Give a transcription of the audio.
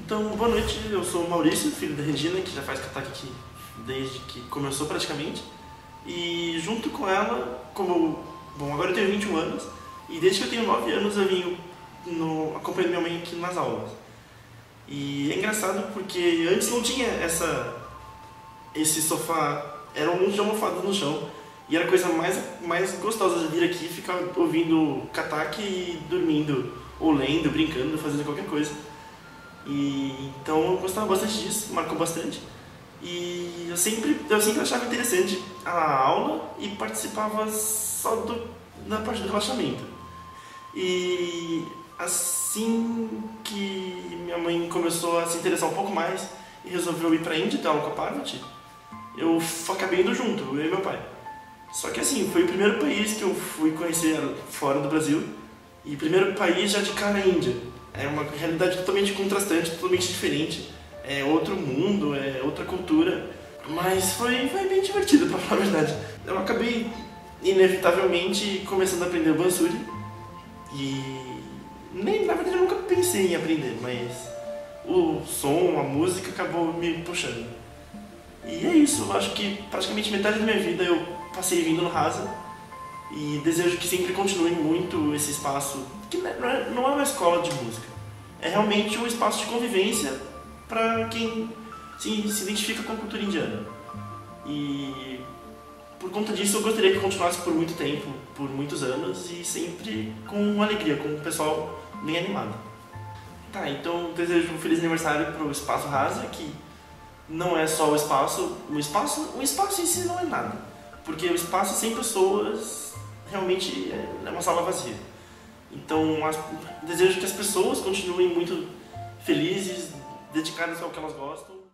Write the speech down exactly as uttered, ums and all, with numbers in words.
Então, boa noite, eu sou o Maurício, filho da Regina, que já faz kataque aqui desde que começou praticamente. E junto com ela, como... Bom, agora eu tenho vinte e um anos, e desde que eu tenho nove anos eu venho no, acompanhando minha mãe aqui nas aulas. E é engraçado porque antes não tinha essa, esse sofá, era um monte de almofada no chão. E era a coisa mais, mais gostosa de vir aqui, ficar ouvindo kataque e dormindo, ou lendo, brincando, fazendo qualquer coisa. E, então eu gostava bastante disso, marcou bastante. E eu sempre, eu sempre achava interessante a aula e participava só do, da parte do relaxamento. E assim que minha mãe começou a se interessar um pouco mais e resolveu ir para a Índia ter aula com a Parvati, eu acabei indo junto, eu e meu pai. Só que assim, foi o primeiro país que eu fui conhecer fora do Brasil, e o primeiro país já de cara a Índia. É uma realidade totalmente contrastante, totalmente diferente. É outro mundo, é outra cultura. Mas foi, foi bem divertido, pra falar a verdade. Eu acabei, inevitavelmente, começando a aprender o Bansuri. E nem, na verdade eu nunca pensei em aprender, mas o som, a música acabou me puxando. E é isso, eu acho que praticamente metade da minha vida eu passei vindo no Rasa. E desejo que sempre continue muito esse espaço, que não é, não é uma escola de música, é realmente um espaço de convivência para quem se, se identifica com a cultura indiana. E por conta disso eu gostaria que continuasse por muito tempo, por muitos anos, e sempre com alegria, com o pessoal bem animado. Tá, então desejo um feliz aniversário para o Espaço Rasa, que não é só o espaço, o espaço, o espaço em si não é nada, porque o espaço sem pessoas realmente é uma sala vazia. Então, as, desejo que as pessoas continuem muito felizes, dedicadas ao que elas gostam.